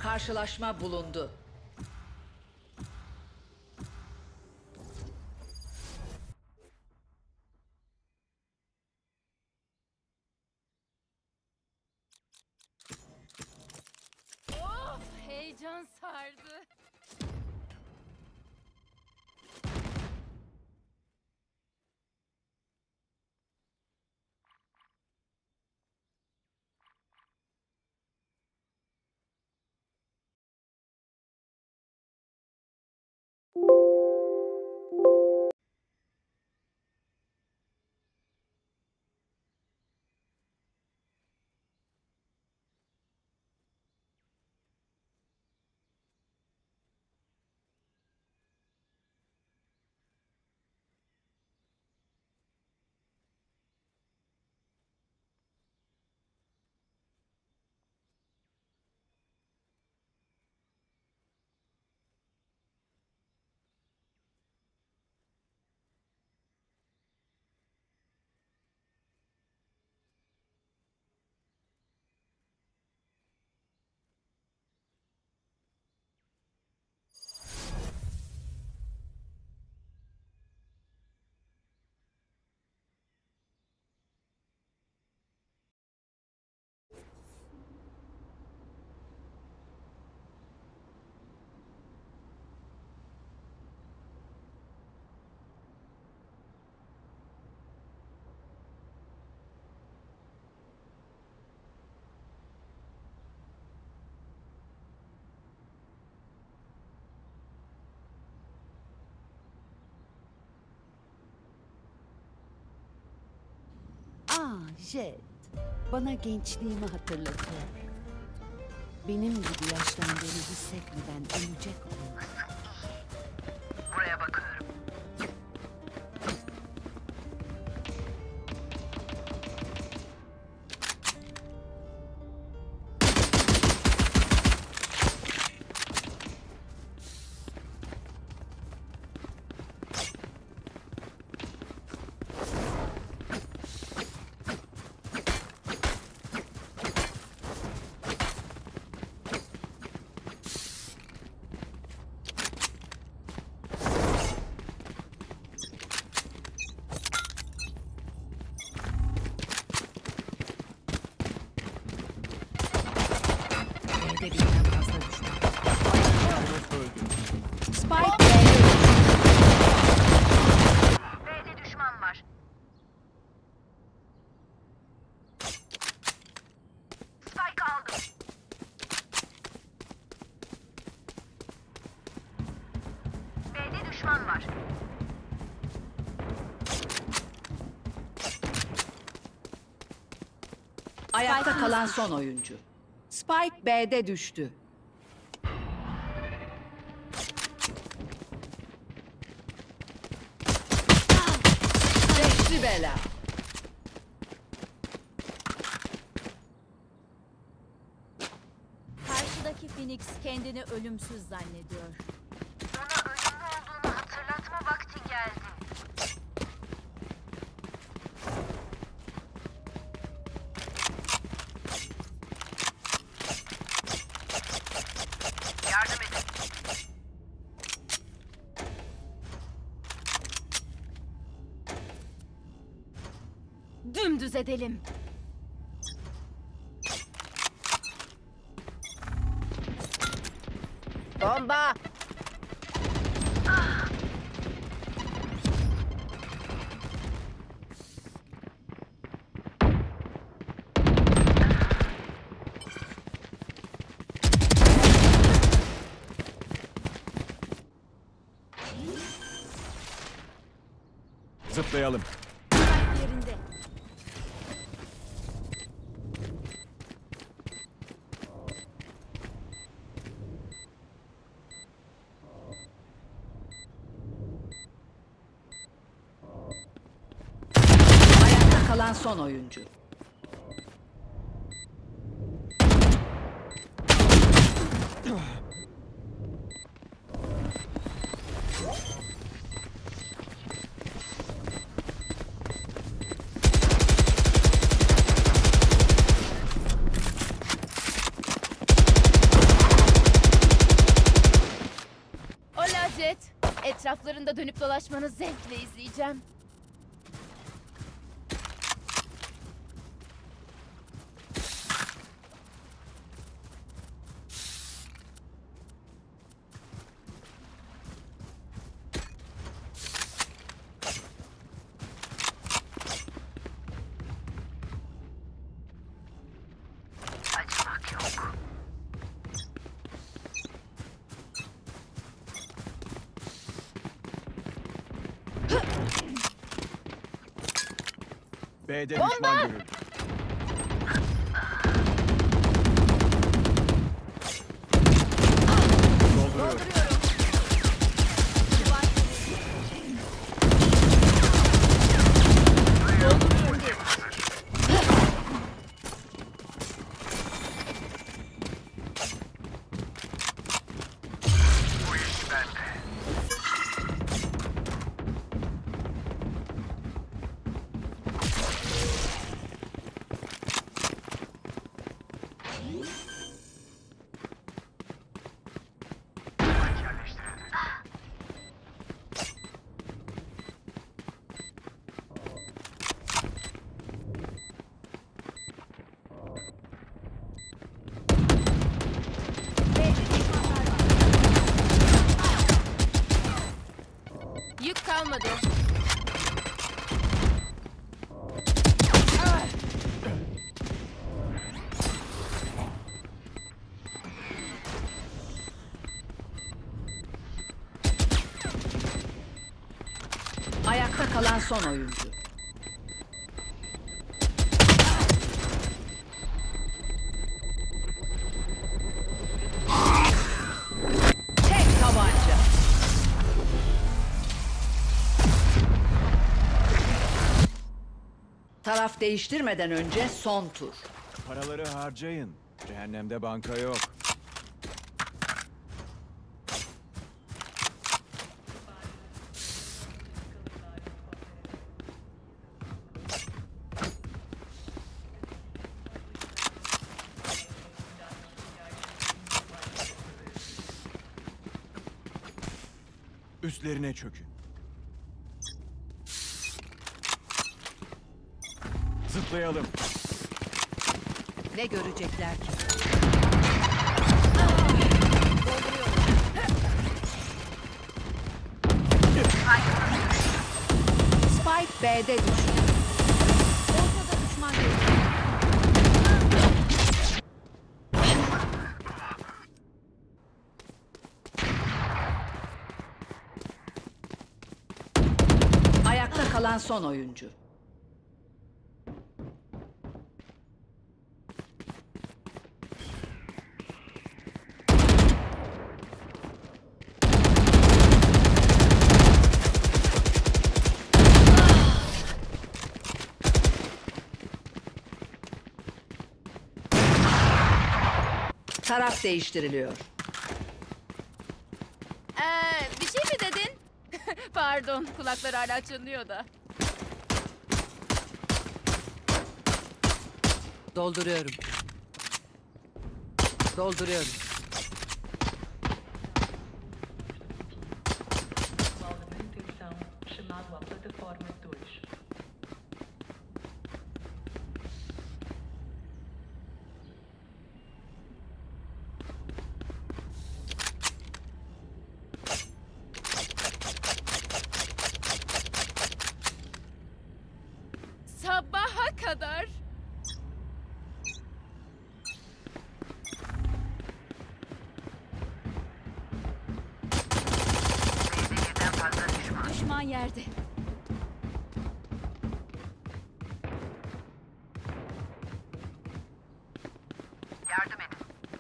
Karşılaşma bulundu. Of, heyecan sardı. Jet, bana gençliğimi hatırlatıyor. Benim gibi yaşlandığını hissetmeden ölecek olmak. Buraya bakıyorum. B'de birden fazla düşman. Spike B'de düşman var. Spike aldım. B'de düşman var. Ayakta kalan son oyuncu. Spike B'de düştü. Beşli bela. Karşıdaki Phoenix kendini ölümsüz zannediyor. Ona ölümlü olduğunu hatırlatma vakti geldi. Yardım edin. Dümdüz edelim. bomba. Zıplayalım. Yerinde. Ayakta kalan son oyuncu. etraflarında dönüp dolaşmanı zevkle izleyeceğim. Acımak yok. B'de düşman görüldü. Dolduruyorum. Yük kalmadı. Ayakta kalan son oyuncu. Tek tabanca. Taraf değiştirmeden önce son tur. Paraları harcayın. Cehennemde banka yok. Üstlerine çökün. Zıplayalım. Ne görecekler ki? Spike B'de düştü. Ortada düşman görüldü. Ayakta kalan son oyuncu. Taraf değiştiriliyor. Bir şey mi dedin? Pardon, kulaklar hala çınlıyor da. Dolduruyorum. Dolduruyorum. Manutenção chamado à plataforma 2. Sabaha kadar. Birden fazla düşman. Düşman yerde. Yardım edin.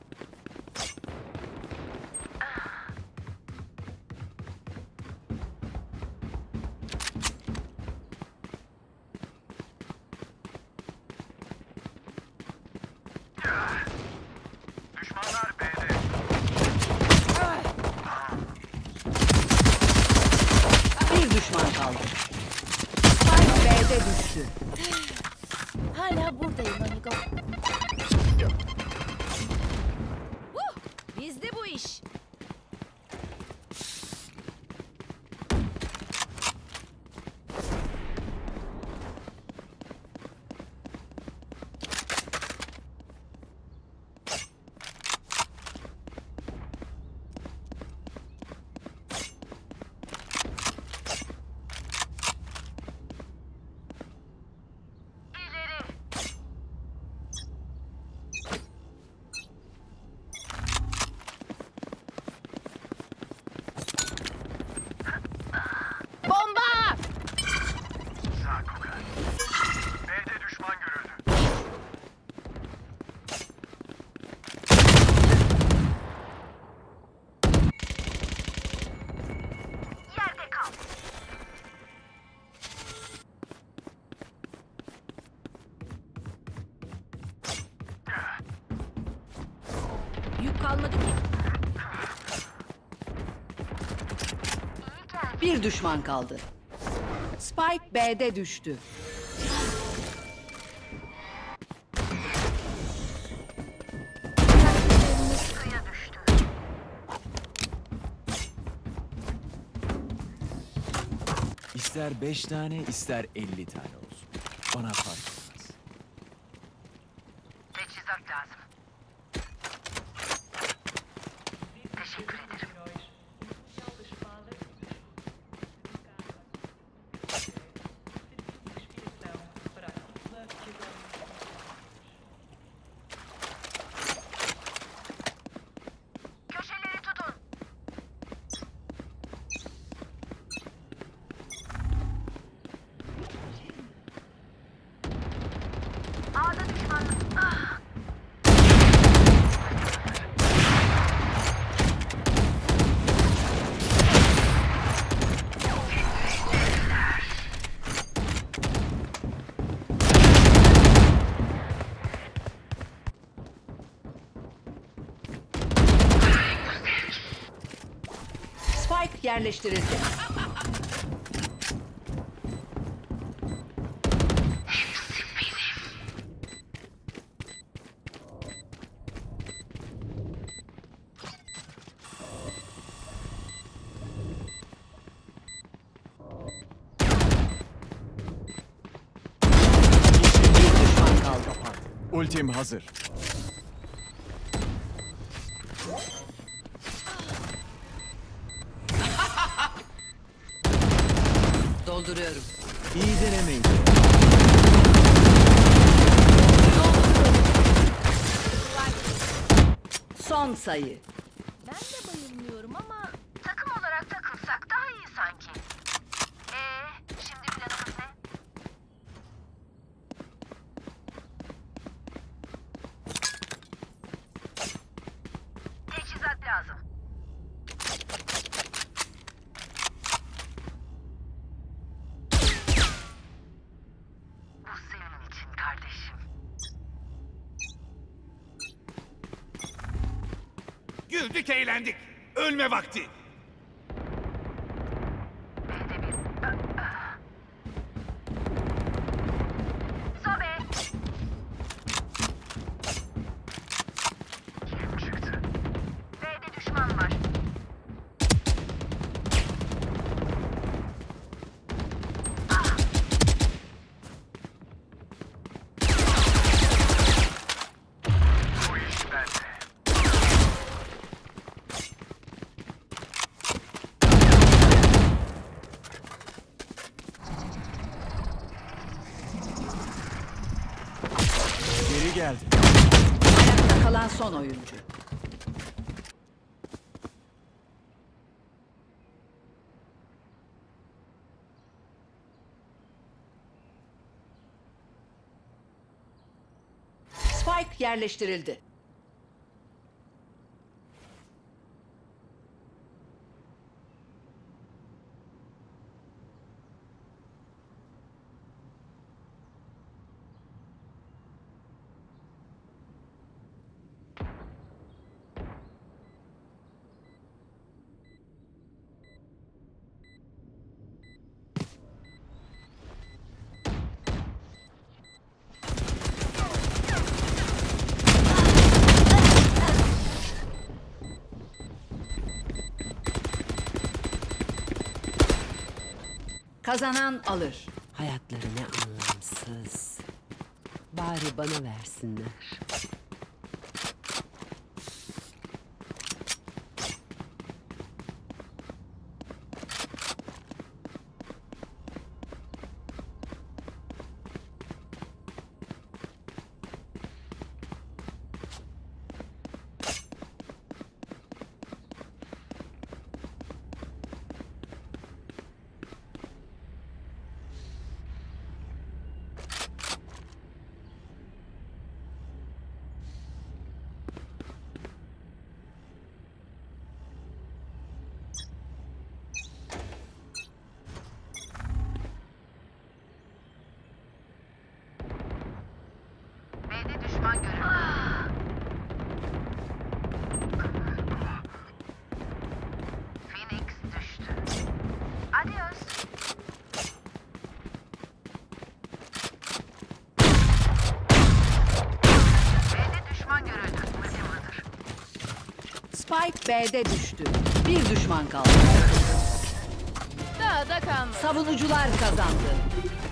Düşmanlar B'de. Bir düşman kaldı. Spike B'de düştü. Hala buradayım amigo. Bizde bu iş. Yük kalmadı ki. Bir düşman kaldı. Spike B'de düştü. Suya düştü. İster 5 tane, ister 50 tane olsun. Bana fark etmez. Teçhizat lazım. Teşekkür ederim. Heróis. Especial da espada e do escudo. Serviço de expiação para a cúpula que agora Köşeleri tutun. A'da düşman. Ah! Spike yerleştirildi. Bir düşman kaldı. Ultim hazır. Dolduruyorum. İyi denemeyin. Son sayı. Ben de bayılmıyorum ama Takım olarak takılsak daha iyi sanki. Şimdi planımız ne? Teçhizat lazım. Bu senin için kardeşim. Güldük eğlendik. Ölme vakti. Sobe. Kim çıktı? B'de düşman var. Bu iş bende. Geri geldi. Ayakta kalan son oyuncu. Spike yerleştirildi. Kazanan alır. Hayatları ne anlamsız. Bari bana versinler. B'de düştü. Bir düşman kaldı. Daha da kalmadı. Savunucular kazandı.